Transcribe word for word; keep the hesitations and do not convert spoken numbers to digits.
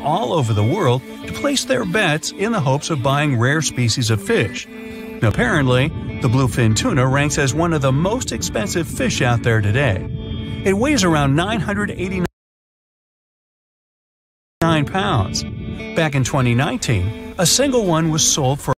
all over the world to place their bets in the hopes of buying rare species of fish. Apparently, the bluefin tuna ranks as one of the most expensive fish out there today. It weighs around nine hundred eighty-nine pounds. Back in twenty nineteen, a single one was sold for